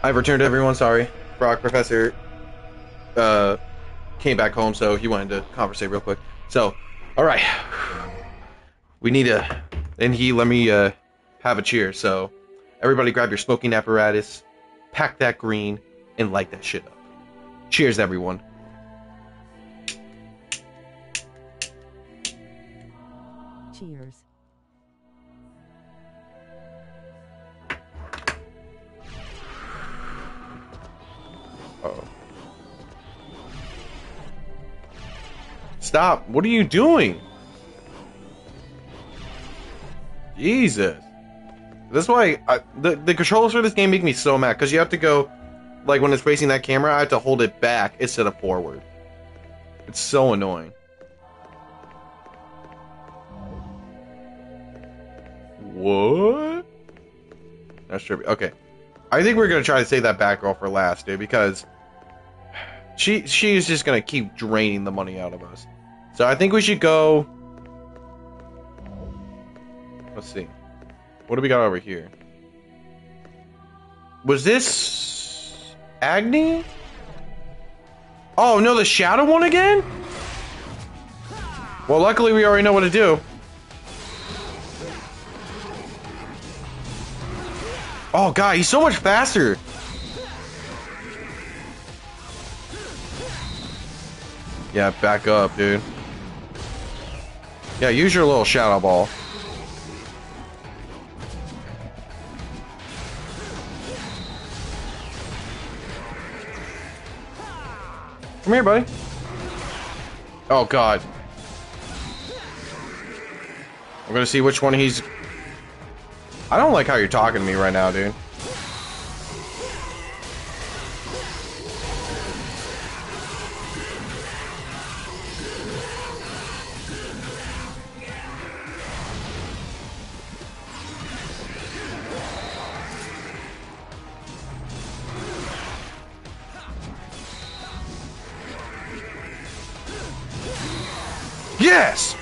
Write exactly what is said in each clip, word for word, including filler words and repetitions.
I've returned everyone, sorry. Brock, Professor, uh, came back home, so he wanted to conversate real quick. So, alright. We need a... And he let me, uh, have a cheer, so... Everybody grab your smoking apparatus, pack that green, and light that shit up. Cheers, everyone. Cheers. Uh-oh. Stop! What are you doing? Jesus. That's why I, the, the controls for this game make me so mad, because you have to go, like when it's facing that camera, I have to hold it back instead of forward. It's so annoying. What? That's trippy. Okay. I think we're gonna try to save that back girl for last, dude, because she she's just gonna keep draining the money out of us. So I think we should go. Let's see. What do we got over here? Was this Agni? Oh no, the shadow one again? Well, luckily we already know what to do. Oh god, he's so much faster. Yeah, back up, dude. Yeah, use your little shadow ball. Come here, buddy. Oh god. I'm gonna see which one he's... I don't like how you're talking to me right now, dude. Yes!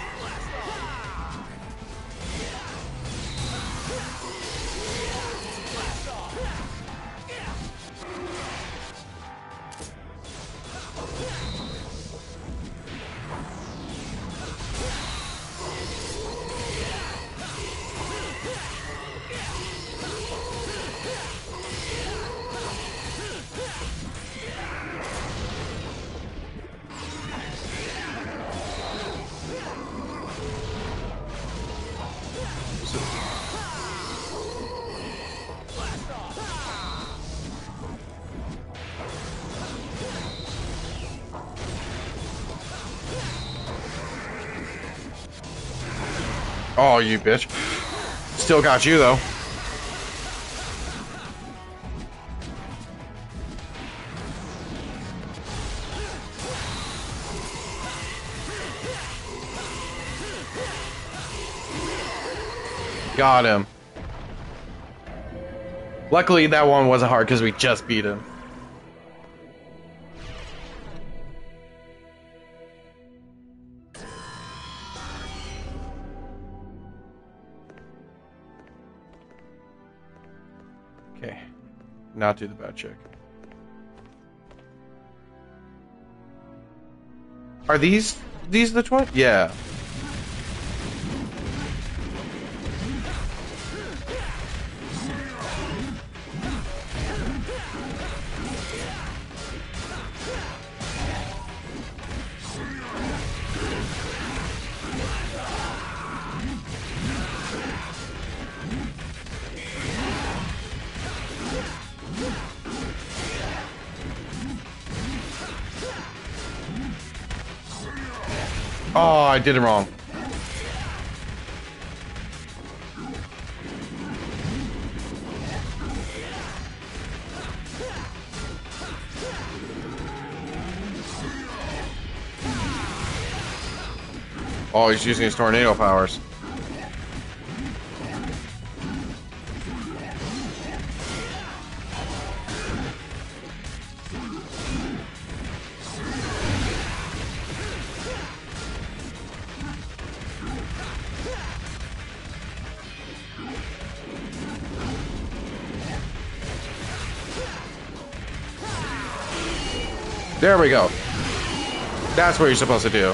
Oh, you bitch. Still got you, though. Got him. Luckily, that one wasn't hard because we just beat him. Okay. Not do the bad check. Are these these the twins? Yeah. Oh, I did it wrong. Oh, he's using his tornado powers. There we go. That's what you're supposed to do.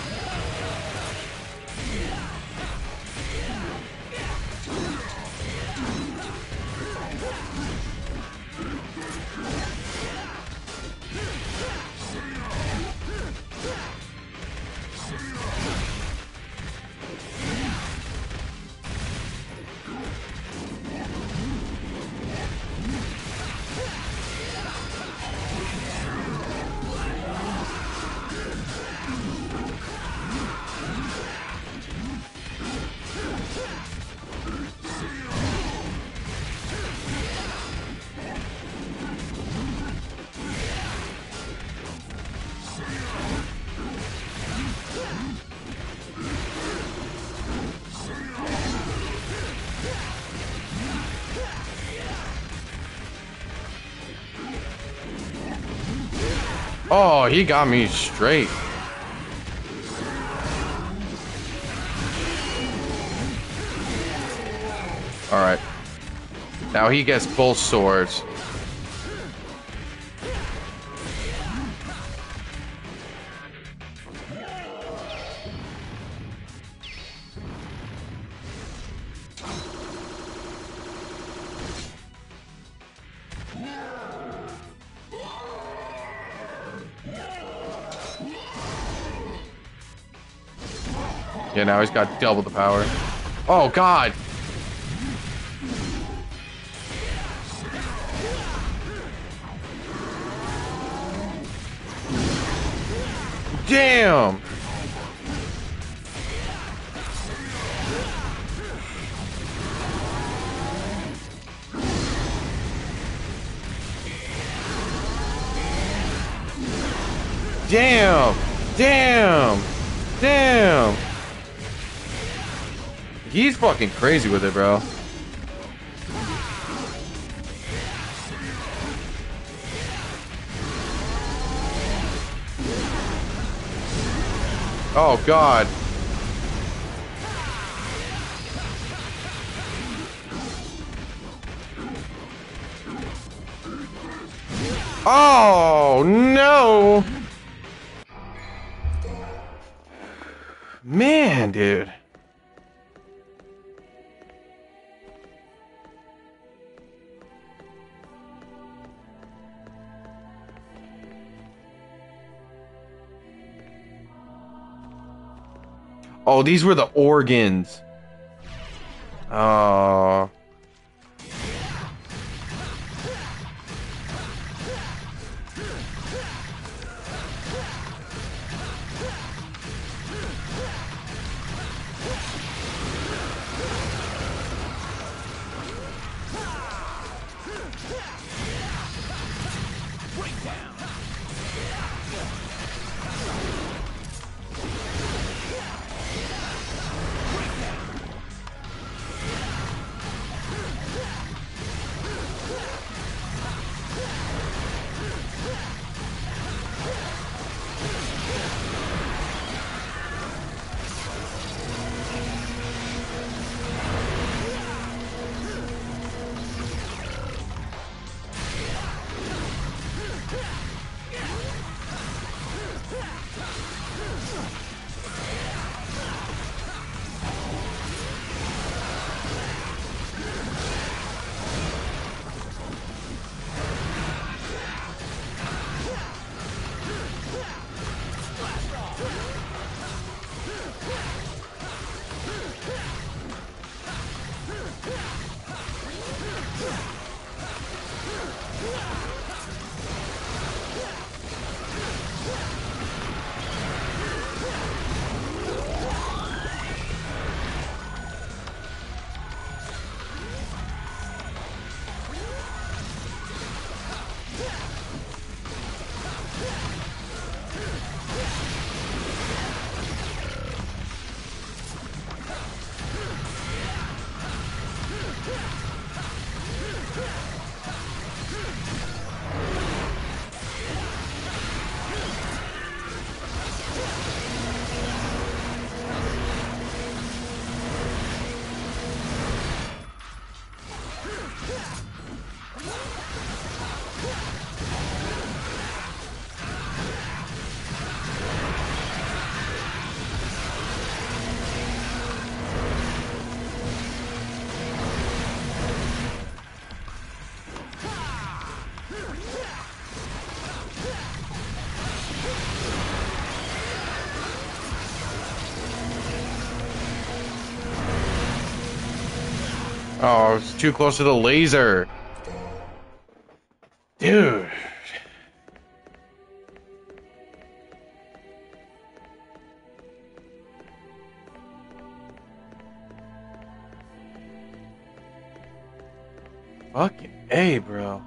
Oh, he got me straight. Alright. Now he gets both swords. Yeah, now he's got double the power. Oh, God! Damn! Damn! Damn! Damn! He's fucking crazy with it, bro. Oh, God. Oh, no! Man, dude. Oh, these were the organs. Oh. Oh, it's too close to the laser. Dude. Fucking A, bro.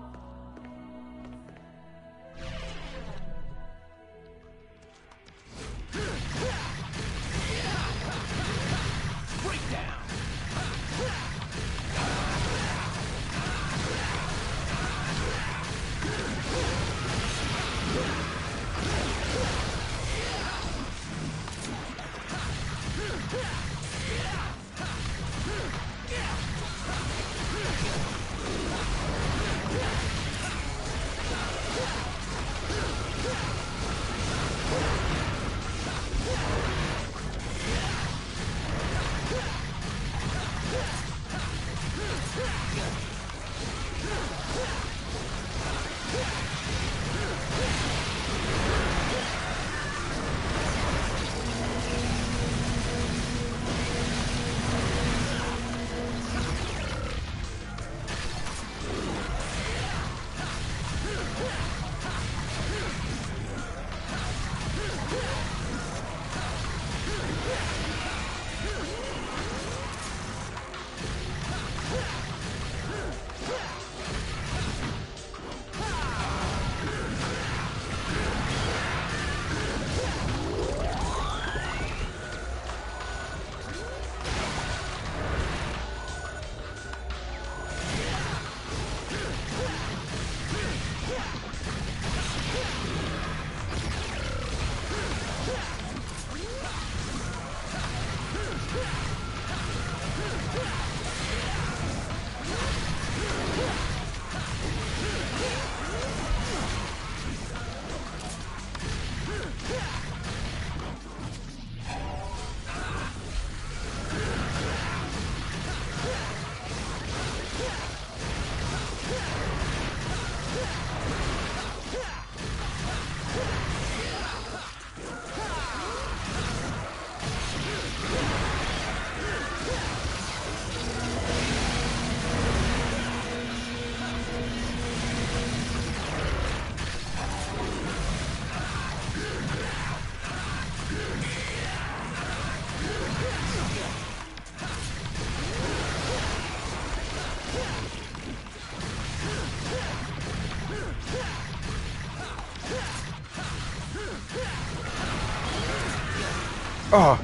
Oh.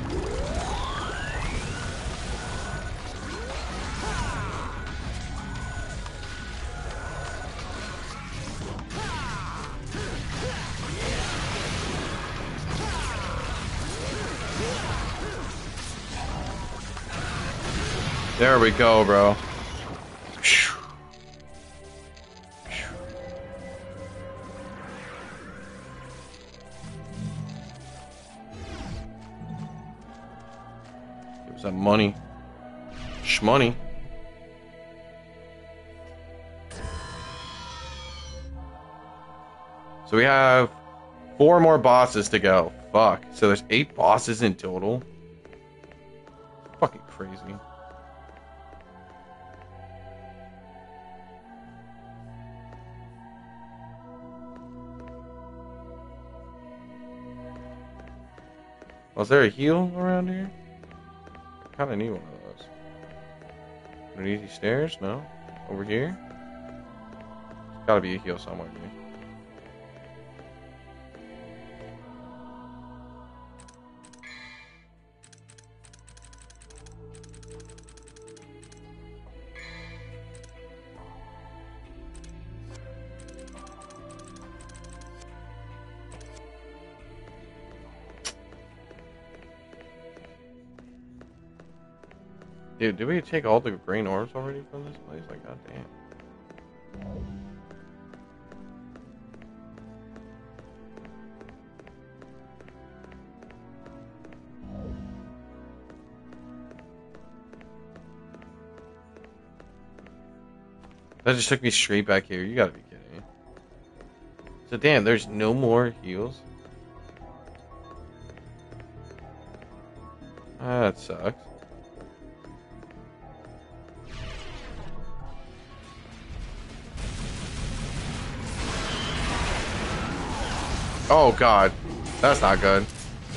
There we go, bro. Give us that money. Shmoney. So we have four more bosses to go. Fuck. So there's eight bosses in total. Fucking crazy. Was there a heal around here? Kind of need one of those. Underneath these stairs? No? Over here? There's gotta be a heal somewhere, dude. Dude, did we take all the green orbs already from this place? Like, goddamn. That just took me straight back here. You gotta be kidding me. So, damn, there's no more heals? Ah, that sucks. Oh god. That's not good.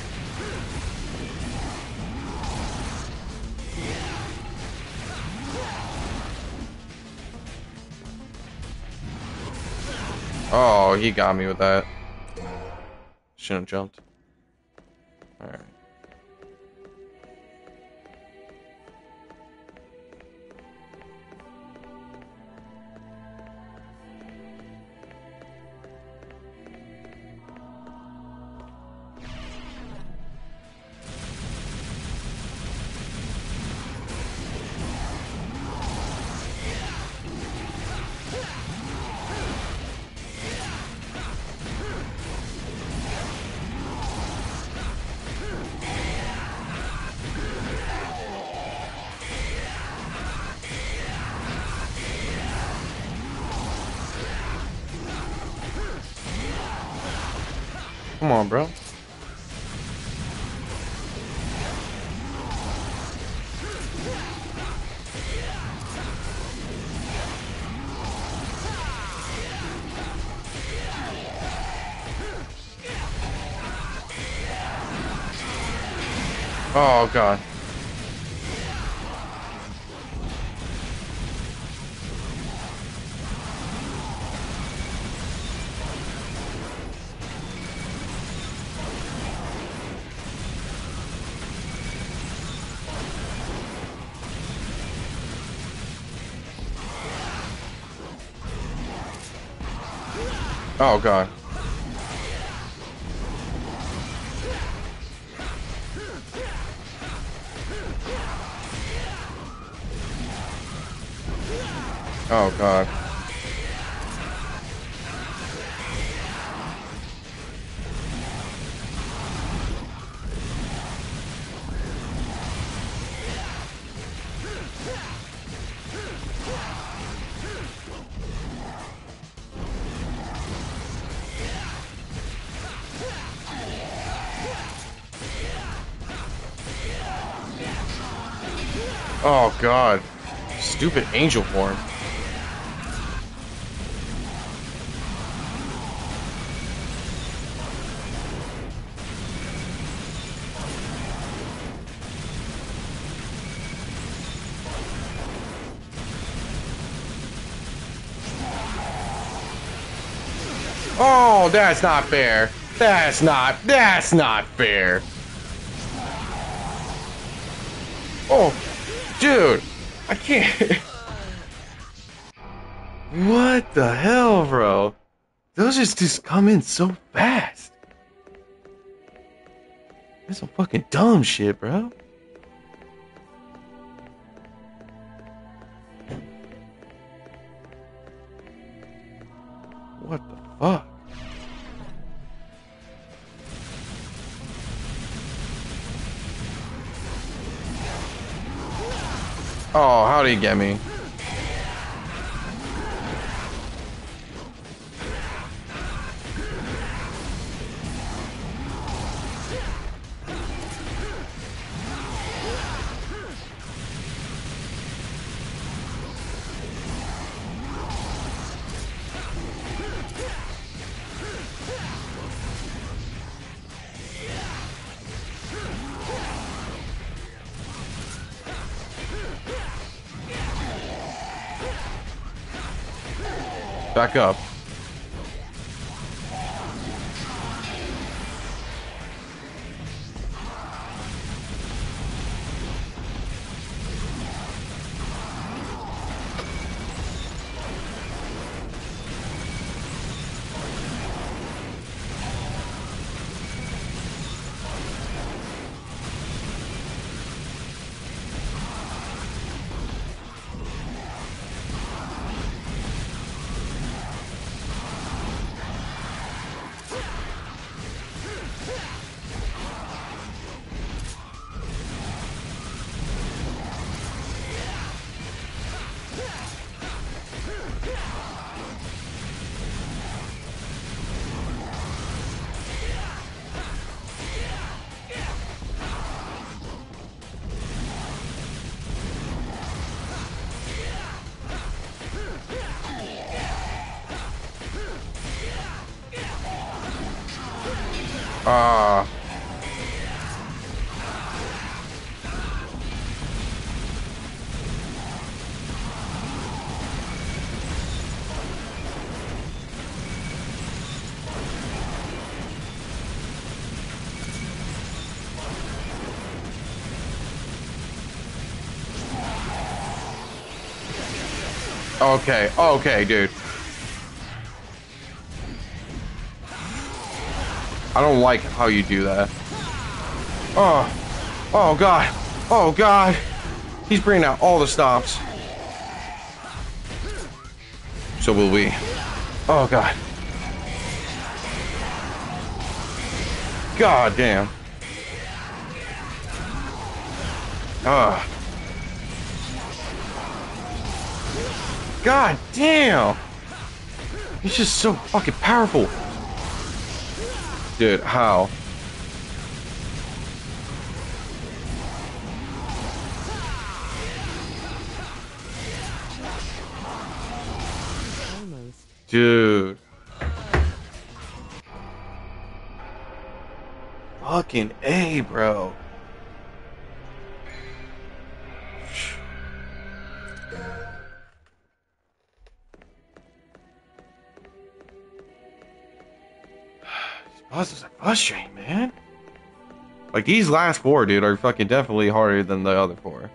Oh, he got me with that. Shouldn't have jumped. Alright. Come on, bro. Oh god. Oh god. Oh god. Oh god. Stupid angel form. Oh, that's not fair. That's not, that's not fair. Oh, dude, I can't. What the hell, bro? Those just, just come in so fast. That's some fucking dumb shit, bro. What the fuck? Oh, how'd he get me? Back up. Ah. Okay, okay, dude. I don't like how you do that. Oh, oh God, oh God. He's bringing out all the stops. So will we. Oh God. God damn. Ah. God damn. He's just so fucking powerful. Dude, how? Almost. Dude. Fucking A, bro. These bosses are frustrating, man. Like, these last four, dude, are fucking definitely harder than the other four.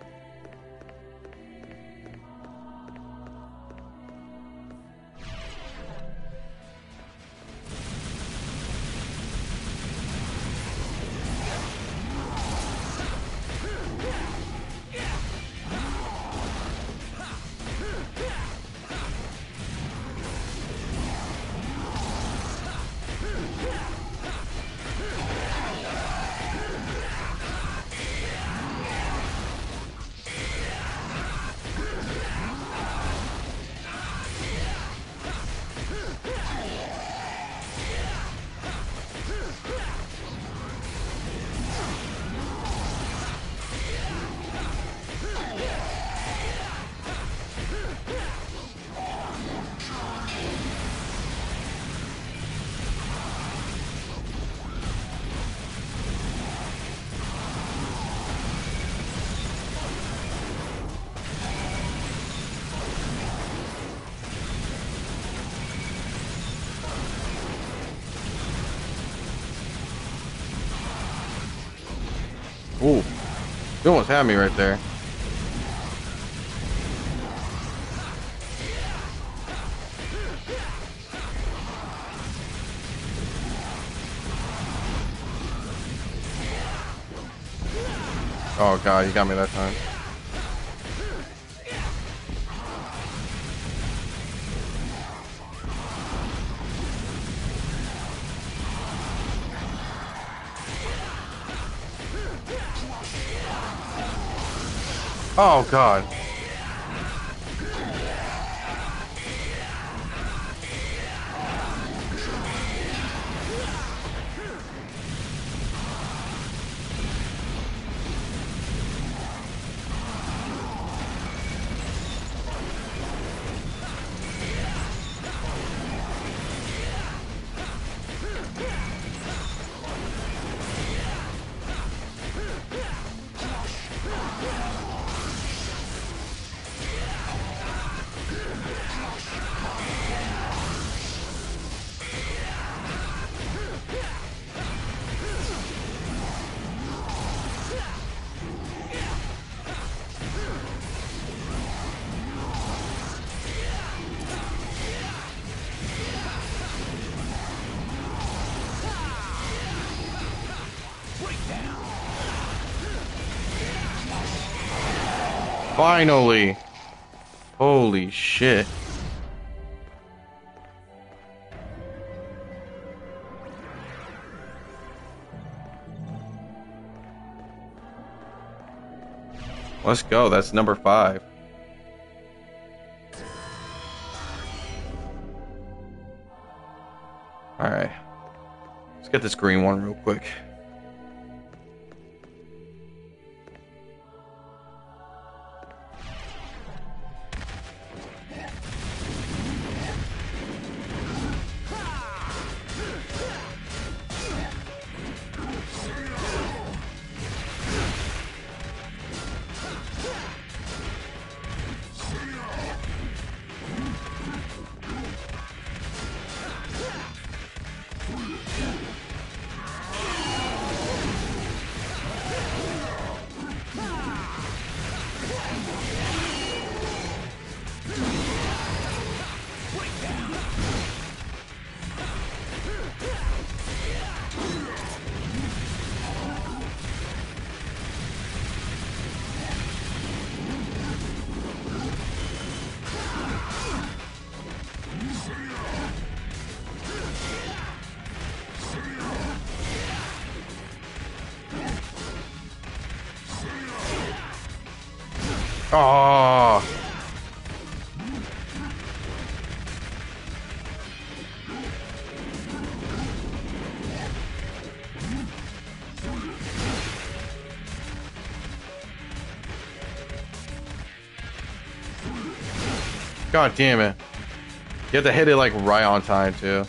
Ooh. You almost had me right there. Oh God, you got me that time. Oh God. Finally. Holy shit. Let's go. That's number five. All right. Let's get this green one real quick. Oh. God damn it. You have to hit it like right on time too.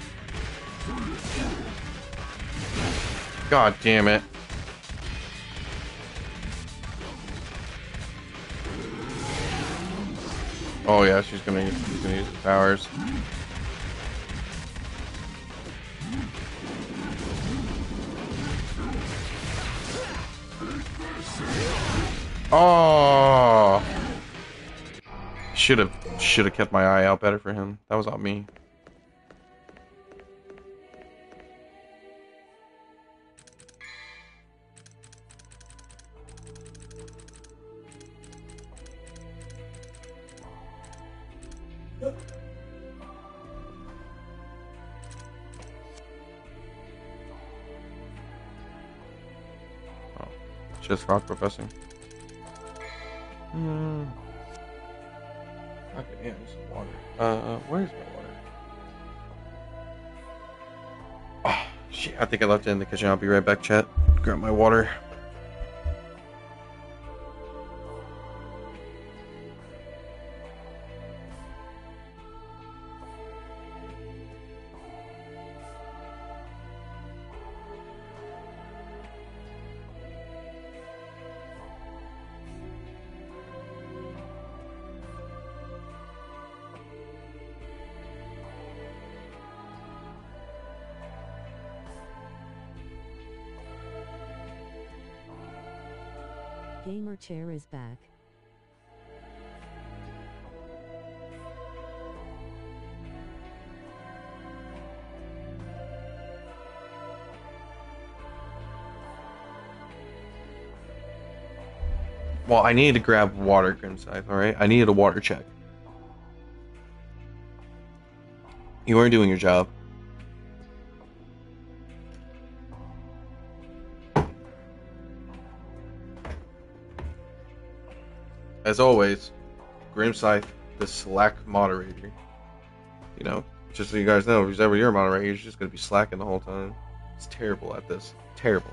God damn it. Oh yeah, she's gonna use, she's gonna use the powers. Oh, should have should have kept my eye out better for him. That was on me. Oh, just rock professing. Hmm. Okay, yeah, need some water. Uh, where's my water? Oh, shit, I think I left it in the kitchen. I'll be right back, chat. Grab my water. Gamer chair is back. Well, I needed to grab water, Grimscythe, alright? I needed a water check. You weren't doing your job. As always, Grimscythe, the slack moderator. You know, just so you guys know, if he's ever your moderator, he's just gonna be slacking the whole time. He's terrible at this. Terrible.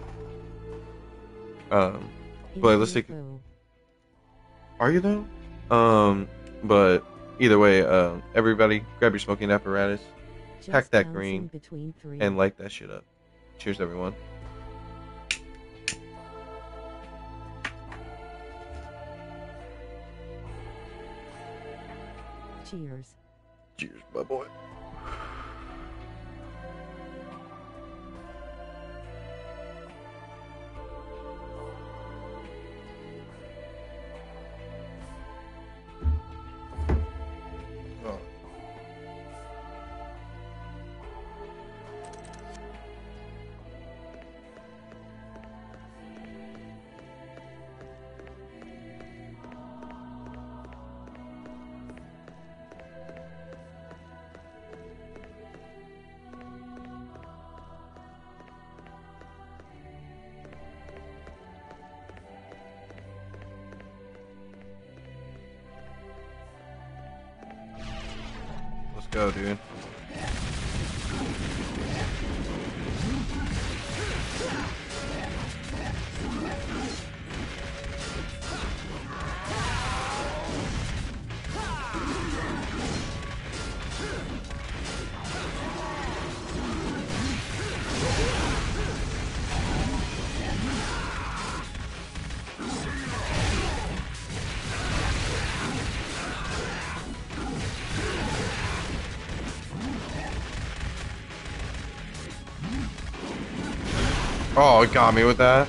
Um, but let's take. Are you though? Um, but either way, um, everybody, grab your smoking apparatus, Just pack that bouncing green, between three. and light that shit up. Cheers, everyone. Cheers. Cheers, my boy. Oh. Let's go, dude. Oh, it got me with that.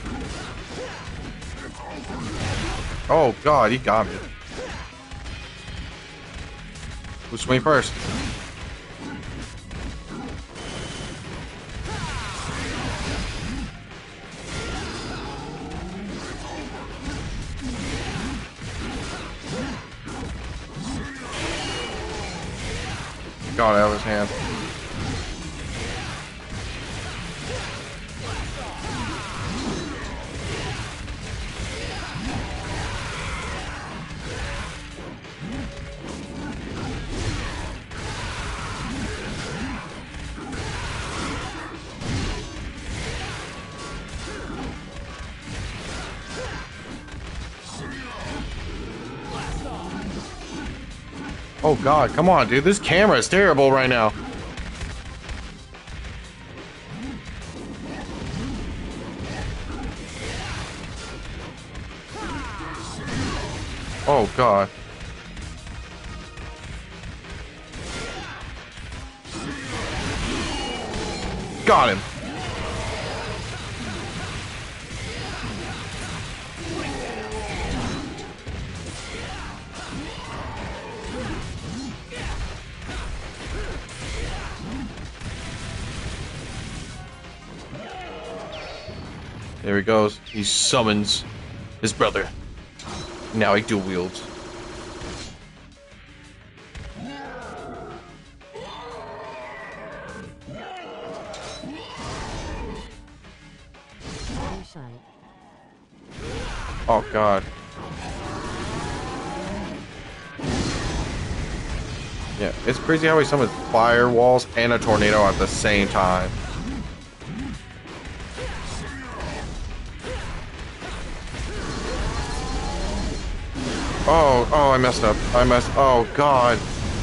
Oh god, he got me. Who's swing first? Got out of his hand. Oh god, come on, dude. This camera is terrible right now. Oh god. Got him. There he goes. He summons his brother. Now he dual wields. Oh god. Yeah, it's crazy how he summons firewalls and a tornado at the same time. Oh, oh, I messed up. I messed. Oh god.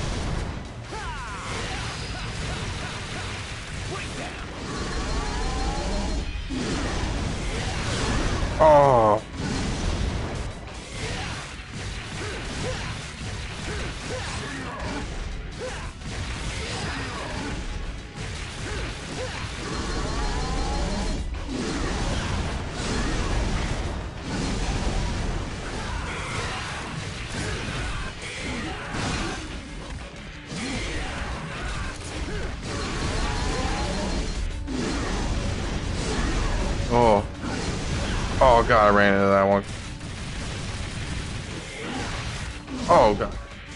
Oh. Oh. Oh god, I ran into that one. Oh god.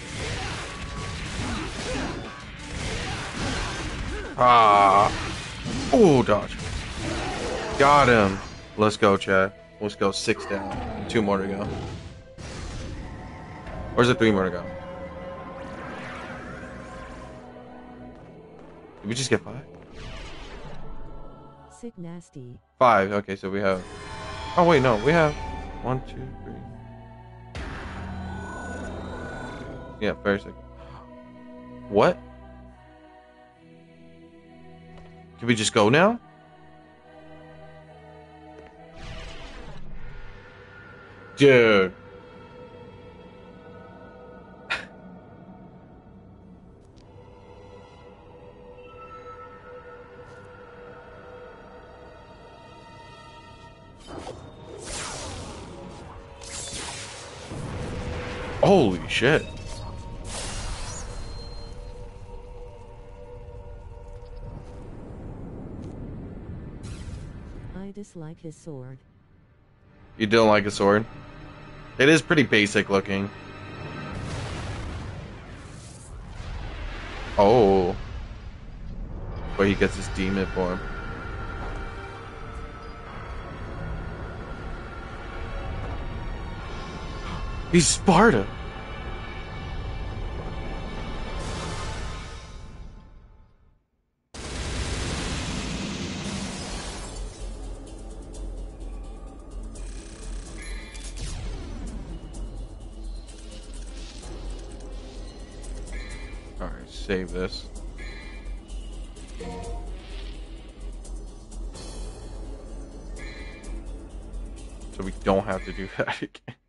Ah. Oh, dodge. Got him. Let's go, Chad. Let's go. Six down. Two more to go. Or is it three more to go? Did we just get five? Sick nasty. Five. Okay, so we have... Oh, wait, no. We have... One, two, three... Yeah, very sick. What? Can we just go now? Dude. Holy shit. I dislike his sword. You don't like a sword? It is pretty basic looking. Oh. But he gets his demon form. He's Sparta. All right, save this. So we don't have to do that again.